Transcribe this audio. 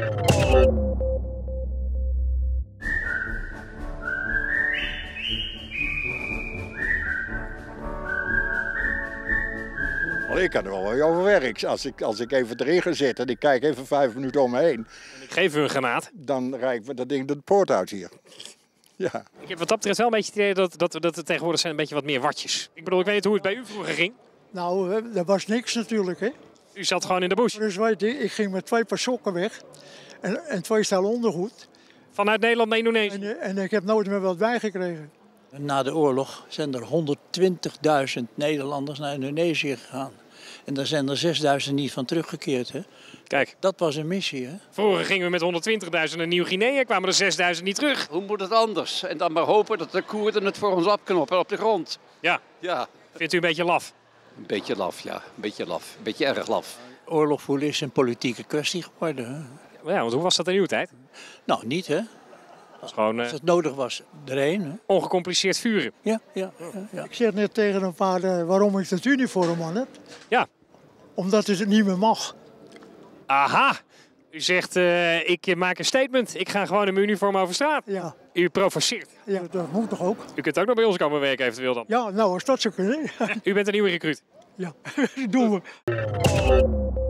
Ik kan er wel mee overwerk. Als ik even erin ga zitten en ik kijk even 5 minuten om me heen. En ik geef u een granaat. Dan rijd ik dat ding de poort uit hier. Ja. Ik heb wat dat betreft wel een beetje het idee dat er tegenwoordig zijn een beetje wat meer watjes. Ik bedoel, ik weet niet hoe het bij u vroeger ging. Nou, er was niks natuurlijk, hè. U zat gewoon in de bush. Dus weet je, ik ging met 2 paar sokken weg en 2 stellen ondergoed. Vanuit Nederland naar Indonesië. En ik heb nooit meer wat bijgekregen. Na de oorlog zijn er 120.000 Nederlanders naar Indonesië gegaan. En daar zijn er 6.000 niet van teruggekeerd. Hè? Kijk, dat was een missie. Hè? Vroeger gingen we met 120.000 naar Nieuw-Guinea, kwamen er 6.000 niet terug. Hoe moet het anders? En dan maar hopen dat de Koerden het voor ons opknoppen op de grond. Ja. Ja. Vindt u een beetje laf? Een beetje laf, ja. Een beetje laf. Een beetje erg laf. Oorlog voeren is een politieke kwestie geworden. Hè? Ja, want hoe was dat in uw tijd? Nou, niet hè. Gewoon, als het nodig was, erheen. Hè? Ongecompliceerd vuren. Ja. Ik zeg net tegen een paar waarom ik het uniform aan heb. Ja. Omdat het niet meer mag. Aha! U zegt, ik maak een statement. Ik ga gewoon in mijn uniform over straat. Ja. U provoceert. Ja, dat moet toch ook? U kunt ook nog bij ons komen werken eventueel dan. Ja, nou als dat zo kunnen. U bent een nieuwe recruut. Ja, dat doen we.